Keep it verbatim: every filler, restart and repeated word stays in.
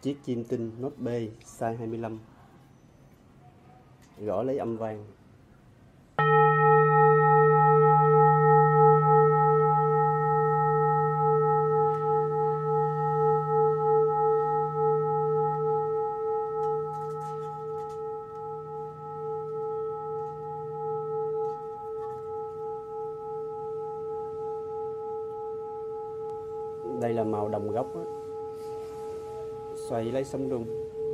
Chiếc chim tinh Note B size hai mươi lăm. Gõ lấy âm vang. Đây là màu đồng gốc á. Xoay lấy sóng rung.